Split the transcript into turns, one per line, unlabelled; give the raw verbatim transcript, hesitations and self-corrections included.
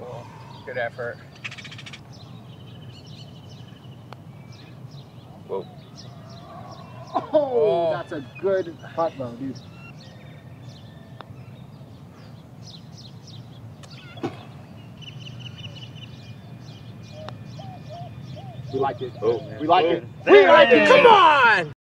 Cool. Good effort. Whoa.
Oh,
Oh,
that's a good putt though, dude. We like it.
Oh,
we like
oh.
it. We like it.
Come on!